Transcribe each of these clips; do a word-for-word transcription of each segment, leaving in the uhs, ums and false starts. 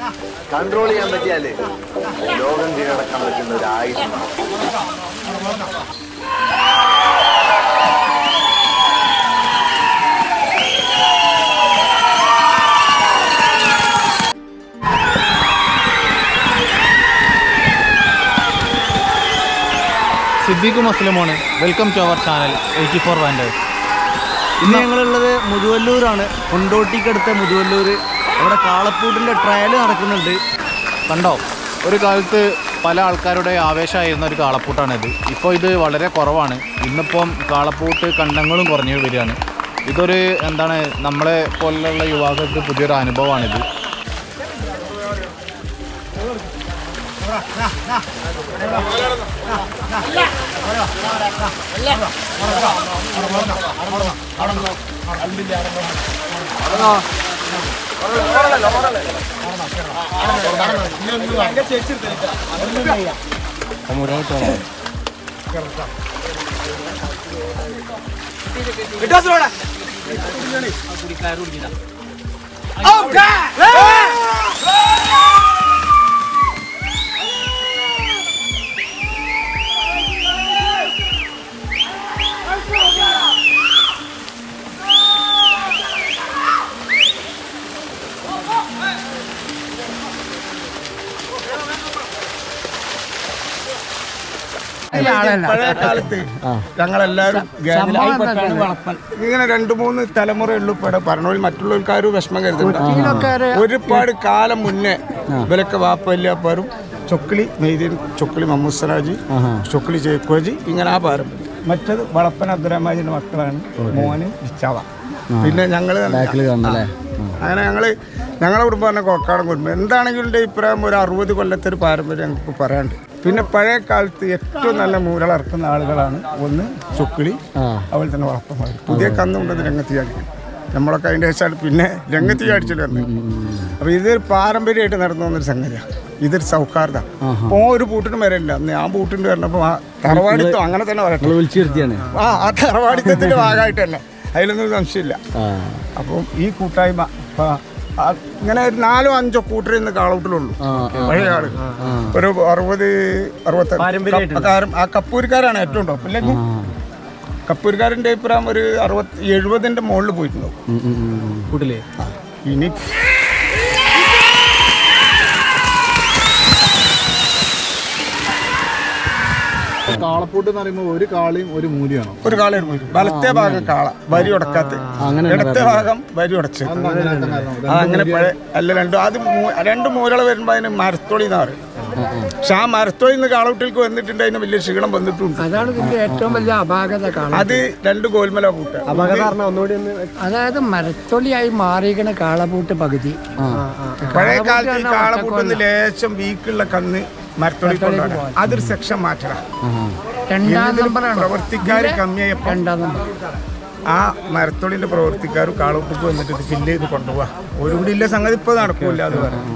Control ചെയ്യാൻ പറ്റിയാലേ ലോകം കീഴടക്കാൻ പറ്റുന്ന ഒരു ആയുധമാണ്. സിദ്ദീഖും അസ്ലമാണ്. Welcome to our channel eighty four wanders. ഇന്ന് ഞങ്ങളുള്ളത് മുതുവല്ലൂരാണ്. കൊണ്ടോട്ടിക്കടുത്ത മുതുവല്ലൂർ. അവിടെ കാളപ്പൂട്ടിൻ്റെ ട്രയൽ നടക്കുന്നുണ്ട്. കണ്ടോ, ഒരു കാലത്ത് പല ആൾക്കാരുടെ ആവേശമായിരുന്ന ഒരു കാളപ്പൂട്ടാണിത്. ഇപ്പോൾ ഇത് വളരെ കുറവാണ്. ഇന്നിപ്പം കാളപ്പൂട്ട് കണ്ടങ്ങളും കുറഞ്ഞു വരികയാണ്. ഇതൊരു എന്താണ്, നമ്മളെ പോലുള്ള യുവാക്കൾക്ക് പുതിയൊരു അനുഭവമാണിത്. പഴയ കാലത്ത് ഞങ്ങളെല്ലാവരും ഇങ്ങനെ രണ്ടു മൂന്ന് തലമുറയുള്ളൂ ഇവിടെ പറഞ്ഞോളി. മറ്റുള്ളവർക്കാരും വിഷമം കരുതുന്നുണ്ട്. ഒരുപാട് കാലം മുന്നേ ഇവരൊക്കെ വാപ്പല്ലാപ്പാരും ചൊക്കിളി മെയ്തീൻ, ചൊക്കിളി മമ്മൂദ് സറാജി, ചൊക്കിളി ചേക്കോജി, ഇങ്ങനെ ആ പാരം. മറ്റത് വളപ്പൻ അബ്ദുറഹ്മാജിന്റെ മക്കളാണ് മോന് ഇച്ചാവ. പിന്നെ ഞങ്ങള് അങ്ങനെ ഞങ്ങള് ഞങ്ങളെ കുടുംബം പറഞ്ഞ കൊക്കാടൻ കുടുംബം. എന്താണെങ്കിലും എൻ്റെ അഭിപ്രായം ഒരു അറുപത് കൊല്ലത്തെ ഒരു പാരമ്പര്യം ഞങ്ങൾക്ക് പറയാണ്ട്. പിന്നെ പഴയ കാലത്ത് ഏറ്റവും നല്ല മൂരളിറക്കുന്ന ആളുകളാണ് ഒന്ന് ചൊക്കിളി, അതുപോലെ തന്നെ വളപ്പന്മാർ. പുതിയ കന്നുകൊണ്ടത് രംഗത്ത് ചാടിക്കും. നമ്മളൊക്കെ അതിൻ്റെ ശേഷമാണ് പിന്നെ രംഗത്ത് ചാടിച്ചിട്ട് വന്നത്. അപ്പോൾ ഇതൊരു പാരമ്പര്യമായിട്ട് നടന്നു വന്നൊരു സംഗതിയാണ്. ഇതൊരു സൗഹാർദ്ദ. അപ്പോൾ ഒരു പൂട്ടിന് വരല്ല. അന്ന് ആ പൂട്ടിൻ്റെ വരണപ്പോൾ ആ തറവാടിത്തം അങ്ങനെ തന്നെ പറയട്ടെ. ആ ആ തറവാടിത്തത്തിൻ്റെ ഭാഗമായിട്ടല്ല, അതിലൊന്നും സംശയമില്ല. അപ്പം ഈ കൂട്ടായ്മ ഇങ്ങനെ ഒരു നാലോ അഞ്ചോ കൂട്ടരേ ഇന്ന് കാളൂട്ടിലുള്ളൂ. പഴയ ആള് ഒരു അറുപത് അറുപത്തി ആ കപ്പൂരിക്കാരാണ് ഏറ്റവും ടോപ്പ്. അല്ലെങ്കിൽ കപ്പൂരിക്കാരൻ്റെ അഭിപ്രായം ഒരു അറുപത്തി എഴുപതിൻ്റെ മുകളിൽ പോയിട്ടുണ്ടാവും കൂട്ടില്. ഇനി കാളപ്പൂട്ട് എന്ന് പറയുമ്പോൾ ഒരു കാളയും ഒരു മൂരിയാണോ? ഒരു കാള ഒരു മൂരി. വലത്തെ ഭാഗം കാള വരി ഉടക്കാത്ത, ഇടത്തെ ഭാഗം വരി ഉടച്ച്. അങ്ങനെ പഴയ അല്ല രണ്ടും അത് രണ്ട് മൂരള വരുമ്പോ അതിന് മരത്തോളി എന്ന് പറയും. പക്ഷെ ആ മരത്തോളിൽ നിന്ന് കാളൂട്ടിലേക്ക് വന്നിട്ടുണ്ട്, അതിന് വലിയ ക്ഷീണം വന്നിട്ടുണ്ട്. അതാണ് ഇതിന്റെ ഏറ്റവും വലിയ അപാകത. അത് രണ്ട് കോൽമല പൂട്ട്. അതായത് മരത്തൊളിയായി മാറിയിരിക്കണ കാളപൂട്ട് പകുതി. പഴയ കാലത്ത് ഈ കാളപൂട്ടിന്ന് ലേശം വീക്കുള്ള കന്ന് മരത്തൊളി കൊണ്ടാണ്. അതൊരു സെക്ഷൻ മാറ്റണം. രണ്ടാം നമ്പറാണ് പ്രവർത്തിക്കാർ കമ്മിയായപ്പോൾ രണ്ടാം നമ്പർ ആ മരത്തൊളിന്റെ പ്രവർത്തിക്കാരും കാളൂട്ടിക്ക് വന്നിട്ട് ഇത് ഫില്ല് ചെയ്ത് കൊണ്ടുപോവാ. ഒരു കൂടി ഇല്ല സംഗതി ഇപ്പൊ നടക്കൂല. അത് പറഞ്ഞു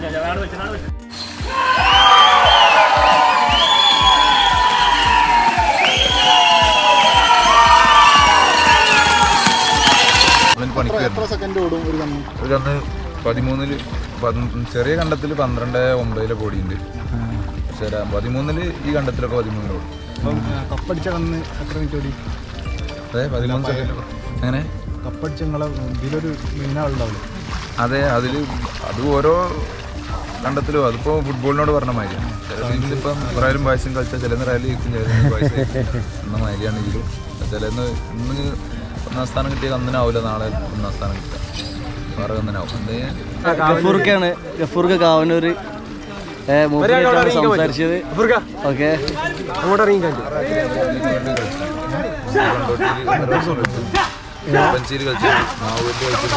പതിമൂന്നില് ചെറിയ കണ്ടത്തിൽ പന്ത്രണ്ട് ഒമ്പതിലെ കോടിയുണ്ട്. പക്ഷേ പതിമൂന്നില് ഈ കണ്ടത്തിലൊക്കെ പതിമൂന്നില് ഓടും. കപ്പടിച്ച കന്ന് എത്ര മിനിറ്റ് ഓടി? അതെ പതിമൂന്ന് സെക്കൻഡ്. അങ്ങനെ കപ്പടിച്ച നിങ്ങളെ ഇതിലൊരു മീനാളുണ്ടാവില്ല? അതെ, അതിൽ അത് ഓരോ കണ്ടത്തിലും അതിപ്പോൾ ഫുട്ബോളിനോട് പറഞ്ഞ മാതിരിയാണ്. ചില ടീംസ് ഇപ്പം റയലും വയസ്സും കളിച്ചാൽ ചിലന്ന് റയൽ ജയിക്കും, ചിലന്ന് വയസ്സ് എന്ന മാതിരിയാണ് ഇതിലും. ചിലന്ന് ഇന്ന് ഒന്നാം സ്ഥാനം കിട്ടിയ കന്നിനാവില്ല, നാളെ ഒന്നാം സ്ഥാനം കിട്ടുക വേറെ കന്നിനാവും. ഗഫൂർക്കാണ്, ഗഫൂർക്ക് കാവനൂര് സംസാരിച്ചത്. ഓക്കെ പഞ്ചേരി കളിച്ചു, മാവൂരിൽ കളിച്ചു.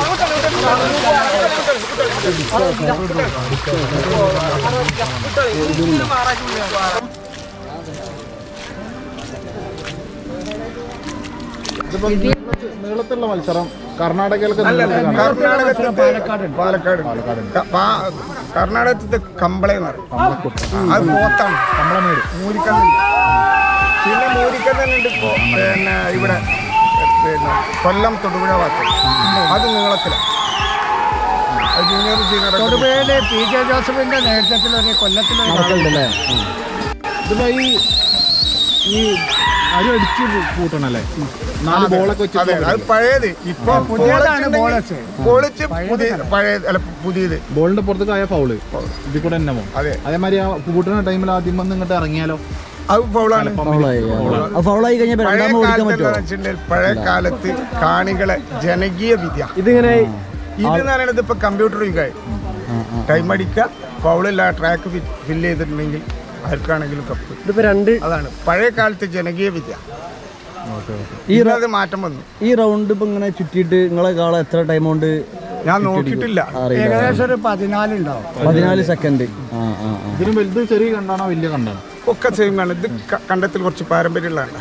നീളത്തിലുള്ള മത്സരം കർണാടകയിലൊക്കെ പാലക്കാട് കർണാടകത്തെ കമ്പളയെന്ന് പറയും. അത് പോത്താണ്. കമ്പളമേട് മൂരിക്കന്നുണ്ട്. പിന്നെ മൂരിക്കന്നുണ്ട് ഇപ്പോൾ പിന്നെ ഇവിടെ പിന്നെ കൊല്ലം തൊടുപുഴ ഭാഗത്ത്. അത് നീളത്തിലാണ്. ജൂനിയർ സീനിയർ തൊടുപുഴയില് പി ജെ ജോസഫിന്റെ നേതൃത്വത്തിൽ ഒരു കൊല്ലത്തിലൊരു നടക്കലുണ്ടല്ലേ ഇതിപ്പോ ഈ ഈ അരി അടിച്ച് കൂട്ടണല്ലേ നാല് ബോളൊക്കെ വെച്ച് അതെ അത് പഴയത് ഇപ്പൊ പുതിയതാണ് ബോളസ് പൊളിച്ച് പുതിയ പഴയ അല്ല പുതിയത് ബോളിന്റെ പുറത്തേക്ക് ആയ ഫൗള് ഇതിൽ കൂടെ തന്നെ പോകും. അതെ അതേമാതിരി ആ കൂട്ടുന്ന ടൈമിൽ ആദ്യം വന്ന് ഇങ്ങോട്ട് ഇറങ്ങിയാലോ അത് ഫൗളാണ്. ഫൗളായി കഴിഞ്ഞാൽ പഴയ കാലത്ത് പഴയ കാലത്ത് കാണികളെ ജനകീയ വിദ്യ ഇതിങ്ങനെ ഇതെന്ന് പറയുന്നത് ഇപ്പൊ കമ്പ്യൂട്ടർ യുഗമായി. ടൈം അടിക്കുക, ഫൗളില്ല, ട്രാക്ക് ഫില്ല് ചെയ്തിട്ടുണ്ടെങ്കിൽ ആർക്കാണെങ്കിലും കപ്പ്. ഇതിപ്പോ രണ്ട് അതാണ് പഴയ കാലത്ത് ജനകീയ വിദ്യ. ഈ അത് മാറ്റം വന്നു. ഈ റൗണ്ട് ഇപ്പൊ ഇങ്ങനെ ചുറ്റിയിട്ട് നിങ്ങളെ കാളെ എത്ര ടൈം കൊണ്ട് ഞാൻ നോക്കിയിട്ടില്ല. ഏകദേശം ഒരു പതിനാല് ഉണ്ടാവും. പതിനാല് സെക്കൻഡ്. ഇതിന് വലുത് ചെറിയ കണ്ടാണോ വലിയ കണ്ടാണോ? ഒക്കെ സെയിം ആണ്. ഇത് കണ്ടത്തിൽ കുറച്ച് പാരമ്പര്യമുള്ളതാണ്.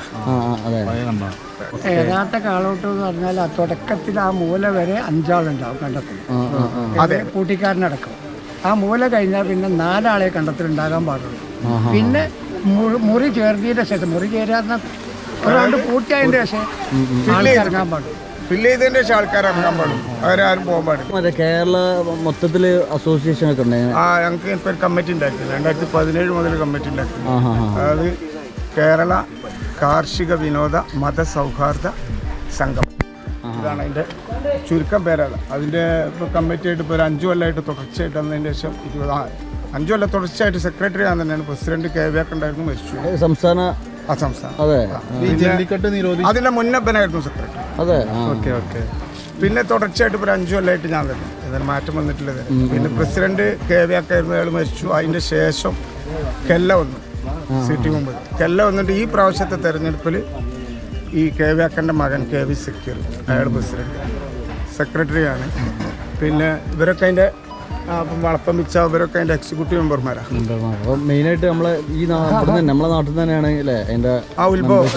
യഥാർത്ഥ കാളോട്ടം എന്ന് പറഞ്ഞാൽ ആ തുടക്കത്തിൽ ആ മൂല വരെ അഞ്ചാളുണ്ടാവും കണ്ടത്തിൽ. അതെ, കൂട്ടിക്കാരനടക്കം. ആ മൂല കഴിഞ്ഞാൽ പിന്നെ നാലാളെ കണ്ടത്തിൽ ഉണ്ടാകാൻ പാടുള്ളൂ. പിന്നെ മുറി ചേർത്തിയുടെ ശേഷം മുറി ചേരാത്ത ഒരാണ്ട് പൂർത്തിയായതിന്റെ ശേഷം ഇറങ്ങാൻ പാടുള്ളൂ. ഫില്ല് ചെയ്തതിന്റെ ശേഷം ആൾക്കാർ ഇറങ്ങാൻ പാടും. അവരാരും പോകാൻ പാടില്ല. കേരള മൊത്തത്തില് അസോസിയേഷൻ ഒക്കെ ഉണ്ട്. ആ ഞങ്ങൾക്ക് ഇപ്പൊ ഒരു കമ്മിറ്റി ഉണ്ടാക്കി. രണ്ടായിരത്തി പതിനേഴ് മുതൽ കമ്മിറ്റി ഉണ്ടാക്കി. അതായത് കേരള കാർഷിക വിനോദ മത സൗഹാർദ്ദ സംഘം. ഇതാണ് അതിന്റെ ചുരുക്കം പേരാണ്. അതിന്റെ ഇപ്പൊ കമ്മിറ്റി ആയിട്ട് ഇപ്പൊ ഒരു അഞ്ചു കൊല്ലമായിട്ട് തുടർച്ചയായിട്ട് വന്നതിന് ശേഷം ഇരുപത് അഞ്ചു കൊല്ലം തുടർച്ചയായിട്ട് സെക്രട്ടറി ഞാൻ തന്നെയാണ്. പ്രസിഡന്റ് കെ വി ഉണ്ടായിരുന്നു, മരിച്ചു. സംസ്ഥാന ആ സംസ്ഥാനം. അതെ, അതിന്റെ മുന്നപ്പനായിരുന്നു സെക്രട്ടറി. അതെ, ഓക്കെ ഓക്കെ. പിന്നെ തുടർച്ചയായിട്ട് ഇപ്പോൾ ഒരു അഞ്ചു കൊല്ലമായിട്ട് ഞാൻ തന്നെ. എന്നാലും മാറ്റം വന്നിട്ടില്ലത്. പിന്നെ പ്രസിഡന്റ് കെ വി ആയിരുന്നു, അയാൾ മരിച്ചു. അതിന്റെ ശേഷം കെല്ല വന്നു സിറ്റി മുമ്പ്. കെല്ല വന്നിട്ട് ഈ പ്രാവശ്യത്തെ തെരഞ്ഞെടുപ്പിൽ ഈ കെ വി ആക്കൻ്റെ മകൻ കെ വി സക്കീർ, അയാൾ പ്രസിഡന്റ് സെക്രട്ടറിയാണ്. പിന്നെ ഇവരൊക്കെ അതിൻ്റെ വളപ്പം വെച്ച അവരൊക്കെ അതിൻ്റെ എക്സിക്യൂട്ടീവ് മെമ്പർമാരാണ്. അപ്പോൾ മെയിനായിട്ട് നമ്മളെ ഈ നമ്മളെ നാട്ടിൽ തന്നെയാണ് അല്ലേ അതിൻ്റെ ആ ഉത്ഭവം.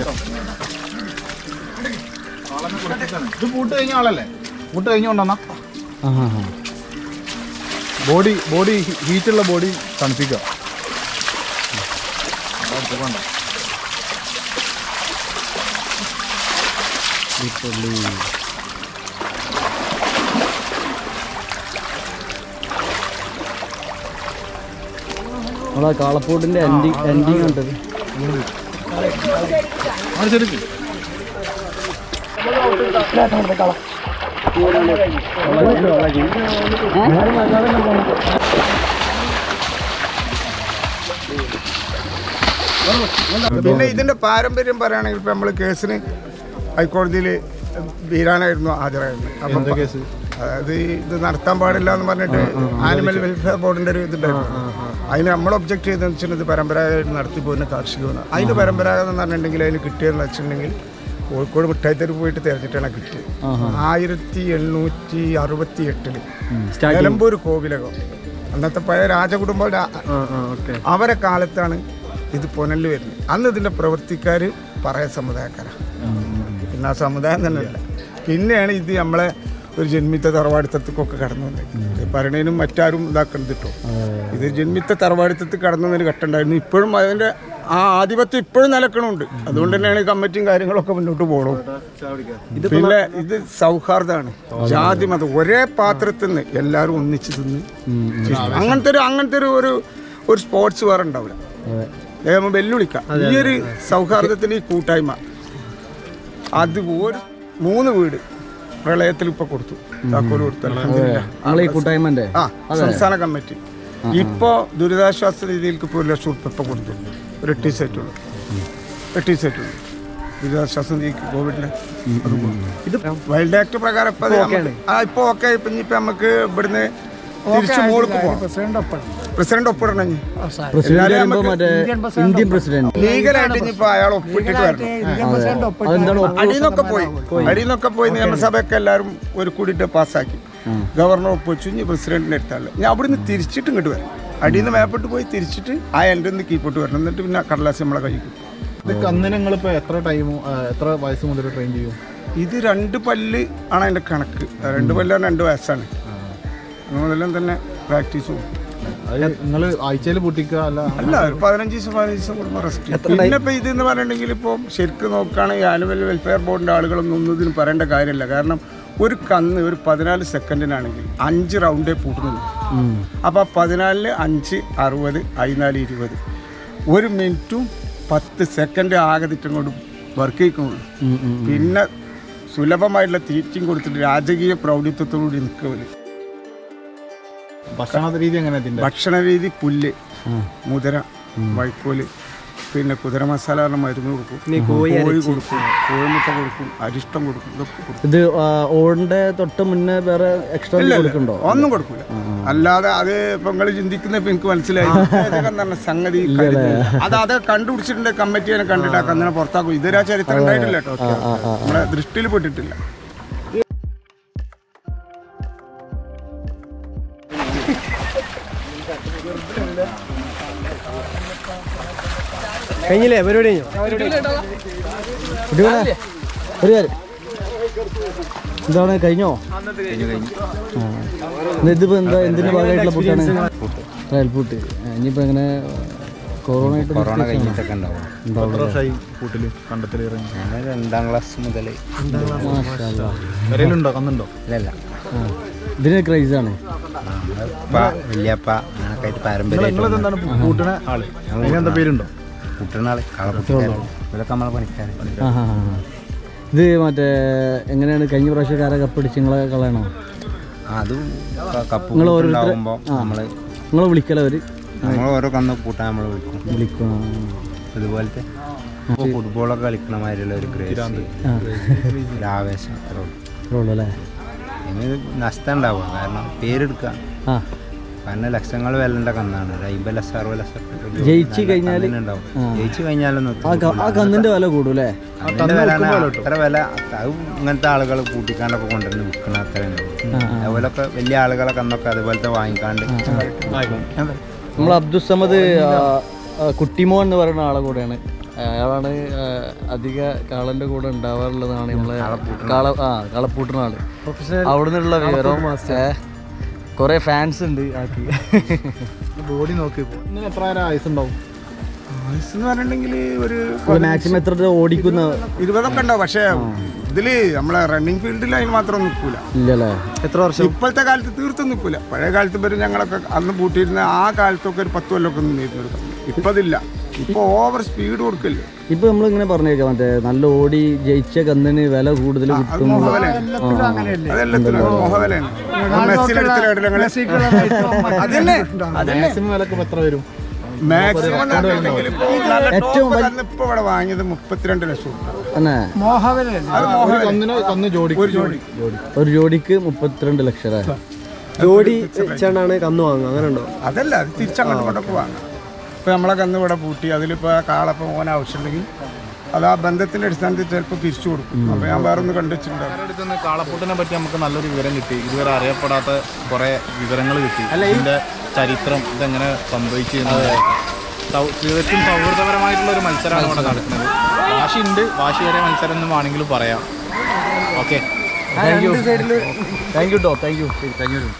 ഇത് കൂട്ട് കഴിഞ്ഞ ആളല്ലേ? കൂട്ട് കഴിഞ്ഞുകൊണ്ടെന്നാ ബോഡി ബോഡി ഹീറ്റുള്ള ബോഡി തണുപ്പിക്കുക. നമ്മളെ കാളപ്പൂട്ടിൻ്റെ എൻഡിങ് എൻഡിങ് കണ്ടത് ശരിക്കും പിന്നെ ഇതിന്റെ പാരമ്പര്യം പറയുകയാണെങ്കിൽ ഇപ്പൊ നമ്മള് കേസിന് ഹൈക്കോടതിയിൽ വീരാനായിരുന്നു ഹാജരായിരുന്നു. അപ്പം അതായത് ഇത് നടത്താൻ പാടില്ല എന്ന് പറഞ്ഞിട്ട് ആനിമൽ വെൽഫെയർ ബോർഡിന്റെ ഒരു ഇതുണ്ടായിരുന്നു. അതിന് നമ്മൾ ഒബ്ജക്ട് ചെയ്തെന്ന് വെച്ചിട്ടുണ്ടെങ്കിൽ ഇത് പരമ്പരാഗതമായിട്ട് നടത്തി പോകുന്ന കാർഷികമാണ്. അതിന് പരമ്പരാഗതം എന്ന് പറഞ്ഞിട്ടുണ്ടെങ്കിൽ അതിന് കിട്ടിയെന്ന് വെച്ചിട്ടുണ്ടെങ്കിൽ കോഴിക്കോട് മിഠായിത്തെരു പോയിട്ട് തിരഞ്ഞിട്ടാണ് കിട്ടിയത്. ആയിരത്തി എണ്ണൂറ്റി അറുപത്തി എട്ടില് നിലമ്പൂർ കോവിലകം, അന്നത്തെ പഴയ രാജകുടുംബം, അവരെ കാലത്താണ് ഇത് പുനല് വരുന്നത്. അന്ന് ഇതിന്റെ പ്രവർത്തിക്കാർ പറയ സമുദായക്കാരാണ്. പിന്നെ ആ സമുദായം തന്നെയല്ല. പിന്നെയാണ് ഇത് നമ്മളെ ഒരു ജന്മിത്ത തറവാടിത്തത്തിക്കൊക്കെ കടന്നു വന്നത്. പറയണേനും മറ്റാരും ഇതാക്കുന്നത് കിട്ടും. ഇത് ജന്മിത്ത തറവാടിത്തത്തിൽ കടന്നു വന്നൊരു ഘട്ടമുണ്ടായിരുന്നു. ഇപ്പോഴും അതിൻ്റെ ആ ആധിപത്യം ഇപ്പോഴും നിലക്കണമുണ്ട്. അതുകൊണ്ട് തന്നെയാണ് കമ്മിറ്റിയും കാര്യങ്ങളൊക്കെ മുന്നോട്ട് പോകണം. പിന്നെ ഇത് സൗഹാർദ്ദമാണ്. ജാതി മതം ഒരേ പാത്രത്തിൽ നിന്ന് എല്ലാവരും ഒന്നിച്ച് തിന്ന് അങ്ങനത്തെ ഒരു അങ്ങനത്തെ ഒരു ഒരു സ്പോർട്സ് വേറെ ഉണ്ടാവില്ല. ദൈവം വെല്ലുവിളിക്കാം. ഈ ഒരു സൗഹാർദ്ദത്തിന് ഈ കൂട്ടായ്മ അത് ഒരു മൂന്ന് വീട് പ്രളയത്തിൽ ഇപ്പൊ കൊടുത്തു. താക്കോല് കൊടുത്തു ആ സംസ്ഥാന കമ്മിറ്റി. ഇപ്പോ ദുരിതാശ്വാസ രീതിയിലേക്ക് ഇപ്പോൾ ഒരു ലക്ഷം ഉറുപ്പിക ഇപ്പൊ കൊടുത്തു. ഒരു എട്ട് സെറ്റുള്ളൂ എട്ട് സെറ്റുള്ളൂ ദുരിതാശ്വാസ നിധിക്ക് കോവിഡിന്റെ. ഇത് വൈൽഡ് ആക്ട് പ്രകാരം ഇപ്പൊ ആ ഇപ്പൊ ഓക്കെ. ഇപ്പൊ ഇനിയിപ്പോ നമുക്ക് ഇവിടുന്ന് തിരിച്ചു മോൾക്ക് പോകാം. പ്രസിഡന്റ് ഒപ്പിടണം. ഇന്ത്യൻ പ്രസിഡന്റ് ലീഗലായിട്ട് ഇനിയിപ്പോ അയാൾ ഒപ്പിട്ടിട്ട് വരണം. അടിയിന്നൊക്കെ പോയി അടിയിന്നൊക്കെ പോയി നിയമസഭയൊക്കെ എല്ലാവരും ഒരു കൂടിയിട്ട് പാസ്സാക്കി. ഗവർണർ ഒപ്പിച്ചു. ഇനി പ്രസിഡന്റിന്റെ അടുത്താള് ഞാൻ അവിടുന്ന് തിരിച്ചിട്ട് ഇങ്ങോട്ട് വരണം. അടിയിൽ നിന്ന് മേപ്പോട്ട് പോയി തിരിച്ചിട്ട് ആ എൻ്റെ നിന്ന് കീപ്പോട്ട് വരണം. എന്നിട്ട് പിന്നെ കടലാസ് നമ്മളെ കഴിക്കും. ഇത് കന്നിന് നിങ്ങളിപ്പോൾ എത്ര ടൈം എത്ര വയസ്സ് മുതൽ ട്രെയിൻ ചെയ്യും? ഇത് രണ്ട് പല്ല് ആണ് അതിൻ്റെ കണക്ക്. രണ്ട് പല്ലാണ് രണ്ട് വയസ്സാണ്. മുതലും തന്നെ പ്രാക്ടീസ് പോകും. നിങ്ങൾ ആഴ്ചയിൽ പൊട്ടിക്കുക അല്ല അല്ല ഒരു പതിനഞ്ച് ദിവസം പതിനഞ്ച് ദിവസം കൂടുമ്പോൾ റെസ്റ്റ്. പിന്നെ ഇപ്പം ഇതെന്ന് പറഞ്ഞിട്ടുണ്ടെങ്കിൽ ഇപ്പോൾ ശരിക്കും നോക്കുകയാണെങ്കിൽ ആനുവൽ വെൽഫെയർ ബോർഡിൻ്റെ ആളുകളൊന്നും ഒന്നും ഇതിന് പറയേണ്ട കാര്യമില്ല. കാരണം ഒരു കന്ന് ഒരു പതിനാല് സെക്കൻഡിനാണെങ്കിൽ അഞ്ച് റൗണ്ടേ പൂട്ടുന്നുള്ളൂ. അപ്പോൾ പതിനാലിന് അഞ്ച് അറുപത് അതിനാല് ഇരുപത് ഒരു മിനിറ്റും പത്ത് സെക്കൻഡ് ആകതിട്ടും കൊണ്ട് വർക്ക് ചെയ്യിക്കുന്നുള്ളൂ. പിന്നെ സുലഭമായിട്ടുള്ള തീറ്റയും കൊടുത്തിട്ട് രാജകീയ പ്രൗഢിത്വത്തോടുകൂടി നിൽക്കുക. ഭക്ഷണ രീതി എങ്ങനെ? ഭക്ഷണ രീതി പുല്ല്, മുതിര, വൈക്കോല്, പിന്നെ കുതിര മസാല പറഞ്ഞ മരുന്ന് കൊടുക്കും, കോഴി കൊടുക്കും, കോഴിമുട്ട കൊടുക്കും, അരിഷ്ടം കൊടുക്കും. ഇതൊക്കെ കൊടുക്കും. ഇത് ഓടിന്റെ തൊട്ട് മുന്നേ വേറെ എക്സ്ട്രാ കൊടുക്കണ്ടോ? ഒന്നും കൊടുക്കില്ല. അല്ലാതെ അത് ഇപ്പൊ നിങ്ങൾ ചിന്തിക്കുന്ന എനിക്ക് മനസ്സിലായി സംഗതി. അത് അത് കണ്ടുപിടിച്ചിട്ടുണ്ട് കമ്മിറ്റി തന്നെ കണ്ടിട്ട് കന്നിനെ പുറത്താക്കും. ഇതൊരു ചരിത്രം ഉണ്ടായിട്ടില്ല കേട്ടോ, നമ്മളെ ദൃഷ്ടിയിൽ പെട്ടിട്ടില്ല. കഴിഞ്ഞില്ലേ പരിപാടി? ഒരു കാര്യം എന്താണ് കഴിഞ്ഞോ? ഇതിപ്പോ എന്താ എന്തിന്റെ ഭാഗമായിട്ടുള്ള പുട്ടാണ്? ട്രയൽ പുട്ട്. ഇനിയിപ്പോ എങ്ങനെ കൊറോണ കൊറോണ കഴിഞ്ഞിട്ടൊക്കെ ഉണ്ടാവും. രണ്ടാം ക്ലാസ് മുതൽ കന്നുണ്ടോ? ഇല്ലല്ല, ഇതിന് ക്രൈസാണ്. വല്യപ്പ അങ്ങനൊക്കെ ആയിട്ട് പാരമ്പര്യം. പേരുണ്ടോ? കുട്ടനാള് കളപ്പുട്ടാണ് ഇതൊക്കെ നമ്മളെ പണിക്കാർ. ഇത് മറ്റേ എങ്ങനെയാണ് കഴിഞ്ഞ പ്രാവശ്യക്കാരെ കപ്പടിച്ച് നിങ്ങളെ കളയണോ? അതും കപ്പ് ഉണ്ടാകുമ്പോൾ നമ്മള് നിങ്ങളെ വിളിക്കലവര് നമ്മൾ ഓരോ കന്ന് കൂട്ടാൻ നമ്മൾ വിളിക്കും വിളിക്കും ഇതുപോലത്തെ ഫുട്ബോളൊക്കെ കളിക്കണ മാതിരിയുള്ള ഒരു ക്രേസ്, ഒരു ആവേശം അത്രേ ഉള്ളൂ അല്ലേ? ഇനി നഷ്ടം ഉണ്ടാവുക. കാരണം പേരെടുക്കുക. കാരണം ലക്ഷങ്ങൾ വിലണ്ട കന്നാണ്. ഒരു അമ്പത് ലക്ഷം അറുപത് ലക്ഷം ജയിച്ചു കഴിഞ്ഞാൽ ഉണ്ടാവും. ജയിച്ചു കഴിഞ്ഞാലൊന്നും ആ കന്നിന്റെ വില കൂടൂല്ലേ? അതിന്റെ വില അത്ര വില അത് ഇങ്ങനത്തെ ആളുകൾ കൂട്ടിക്കാണ്ടൊക്കെ കൊണ്ടുവന്ന് വിൽക്കണ അത്രയും. അതുപോലൊക്കെ വലിയ ആളുകളെ കന്നൊക്കെ അതുപോലത്തെ വാങ്ങിക്കാണ്ട്. നമ്മൾ അബ്ദുസമദ് കുട്ടിമോൻ എന്ന് പറയുന്ന ആളെ കൂടെയാണ്. അയാളാണ് അധിക കാളന്റെ കൂടെ ഉണ്ടാവാറുള്ളതാണ് നമ്മളെ കാള ആ കളപ്പൂട്ടുന്ന ആള്. അവിടെ നിന്നുള്ള വിവരം കുറെ ഫാൻസ് ഉണ്ട്. ആക്കി ബോഡി നോക്കി എത്ര ആയുസ് ഉണ്ടാവും? ആയുസ് എന്ന് പറഞ്ഞിട്ടുണ്ടെങ്കിൽ ഒരു മാക്സിമം എത്ര ഓടിക്കുന്ന ഇരുപതൊക്കെ ഉണ്ടാവും. പക്ഷേ ഇതില് നമ്മളെ റണ്ണിങ് ഫീൽഡിൽ അതിന് മാത്രം നിൽക്കൂല. ഇല്ലല്ലേ? എത്ര വർഷം? ഇപ്പോഴത്തെ കാലത്ത് തീർത്തും നിൽക്കൂല. പഴയ കാലത്ത് വരും ഞങ്ങളൊക്കെ അന്ന് പൂട്ടിയിരുന്ന ആ കാലത്തൊക്കെ ഒരു പത്ത് കൊല്ലമൊക്കെ നിന്നിരുന്നു. ഇപ്പം അതില്ല. ഇപ്പൊ ഓവർ സ്പീഡ് കൊടുക്കില്ല. ഇപ്പൊ നമ്മളിങ്ങനെ പറഞ്ഞേക്കാം മറ്റേ നല്ല ഓടി ജയിച്ച കന്നിന് വില കൂടുതൽ കിട്ടും. എത്ര വരും? മാക്സിമം ഏറ്റവും ഇപ്പൊ ഇവിടെ വാങ്ങിയത് മുപ്പത്തിരണ്ട് ലക്ഷം. ഒരു ജോഡിക്ക് മുപ്പത്തിരണ്ട് ലക്ഷം ജോഡി വെച്ചാണ് കന്ന് വാങ്ങുക. അങ്ങനെ ഉണ്ടോ? അതല്ല, അത് തിരിച്ചങ്ങോട്ട് കൊണ്ടൊക്കെ വാങ്ങാം. ഇപ്പൊ നമ്മളെ കന്ന് ഇവിടെ പൂട്ടി അതിലിപ്പോ കാളപ്പം ഓൻ ആവശ്യമുണ്ടെങ്കിൽ അത് ആ ബന്ധത്തിന്റെ അടിസ്ഥാനത്തിൽ ചിലപ്പോൾ തിരിച്ചു കൊടുക്കും. അപ്പൊ ഞാൻ വേറെ ഒന്ന് കണ്ടുവച്ചിട്ടുണ്ടാവും. കാളപ്പൂട്ടിനെ പറ്റി നമുക്ക് നല്ലൊരു വിവരം കിട്ടി. ഇതുവരെ അറിയപ്പെടാത്ത കുറെ വിവരങ്ങൾ കിട്ടി. ഇതിന്റെ ചരിത്രം, ഇതെങ്ങനെ സംഭവിച്ചു, തീർച്ചയായും സൗഹൃദപരമായിട്ടുള്ള ഒരു മത്സരമാണ് ഇവിടെ നടക്കുന്നത്. വാശിയുണ്ട്, വാശി വരെ മത്സരം എന്ന് വേണമെങ്കിലും പറയാം. Okay, thank you thank you ഡോ താങ്ക് യു താങ്ക് യു.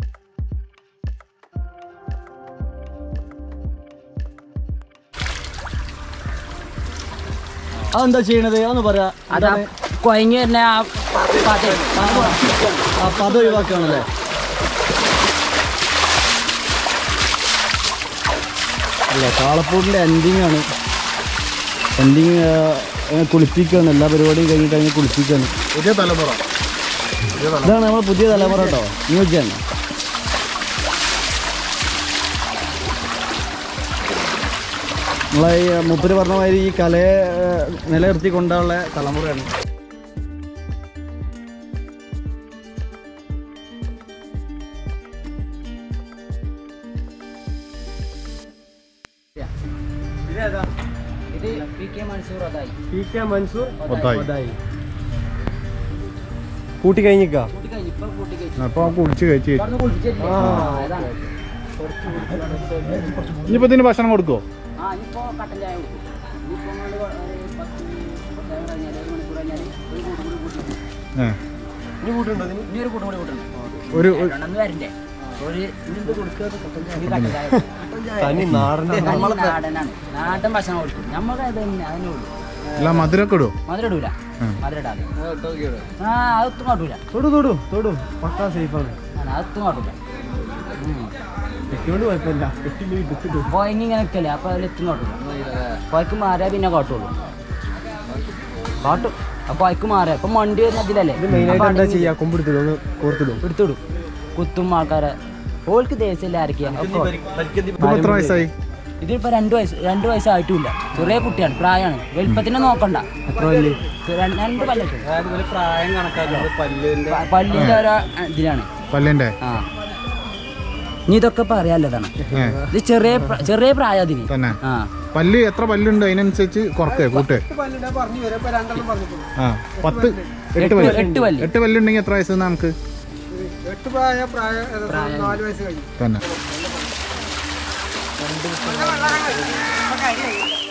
അതെന്താ ചെയ്യണത്? അതൊന്ന് പറയാ. കൊയങ്ങി തന്നെ ആ പത ഒഴിവാക്കുകയാണല്ലേ? അല്ല, കാളപ്പൂട്ടിൻ്റെ എൻഡിങ് ആണ്. എൻഡിങ് കുളിപ്പിക്കുകയാണ്. എല്ലാ പരിപാടിയും കഴിഞ്ഞിട്ട് അതിനെ കുളിപ്പിക്കുകയാണ്. പുതിയ തലമുറ. ഇതാണ് നമ്മൾ പുതിയ തലമുറ കേട്ടോ. ന്യൂജൻ. നമ്മളെ ഈ മൂപ്പര് പറഞ്ഞ മാതിരി ഈ കലയെ നിലനിർത്തി കൊണ്ടുള്ള തലമുറയാണ്. കൂട്ടി കഴിഞ്ഞിക്ക അപ്പൊ കുടിച്ച് കഴിച്ച് ഇനിയിപ്പോ ഇതിന് ഭക്ഷണം കൊടുക്കോ? ഒരു തനി നാടൻ നാടൻ ഭക്ഷണം കൊടുക്കും. നമ്മൾ അതിനുള്ളൂ. അല്ല മധുരമൊക്കെ ഇടുവോ? മധുരം ഇടൂല, മധുരം ഇടാതെ. ആ അതൊത്തും കാട്ടൂല. തൊടു തൊടു തൊടു പക്കാ സേഫാണ്. അതൊത്തും കാട്ടൂല. കെട്ടിയോണ്ട് കുഴപ്പമില്ല. കോയങ്ങി ഇങ്ങനെ നിൽക്കല്ലേ, അപ്പൊ അതിലെത്തും കാട്ടൂല. കോയക്ക് മാറിയാ പിന്നെ കാട്ടുള്ളൂ. കാട്ടും. അപ്പൊ കോയക്ക് മാറിയ ഇപ്പൊ മണ്ടി വരുന്ന അതിലല്ലേ മെയിനായിട്ട് എന്താ ചെയ്യാ? കൊമ്പെടുത്തിടും, കോർത്തിടും, എടുത്തിടും, കുത്തും ആൾക്കാരെ. ഓൾക്ക് ദേശമില്ല ആരൊക്കെയാ. എത്ര വയസ്സായി? ഇതിപ്പോ രണ്ടു വയസ്സ് രണ്ടു വയസ്സായിട്ടില്ല. ചെറിയ കുട്ടിയാണ്, പ്രായമാണ്. വലുപ്പത്തിനെ നോക്കണ്ട. എത്ര വലിയ രണ്ട് പല്ലൊക്കെ പ്രായം കണക്കാക്കുന്നത് പല്ലിന്റെ പല്ലിന്റെ ഓരോ ഇതിലാണ്. പല്ലിന്റെ ആ നീ ഇതൊക്കെ പറയാല്ലതാണ്. ഇത് ചെറിയ ചെറിയ പ്രായം അതിന് തന്നെ. ആ പല്ല് എത്ര പല്ലുണ്ട് അതിനനുസരിച്ച് കുറക്കേ കൂട്ടേ? ആ പത്ത് എട്ട് പല്ല് എട്ട് പല്ല് എട്ട് പല്ലുണ്ടെങ്കിൽ എത്ര വയസ്സ് നമുക്ക്? എട്ട് പ്രായ പ്രായ നാല് വയസ്സ് കഴിഞ്ഞു തന്നെ.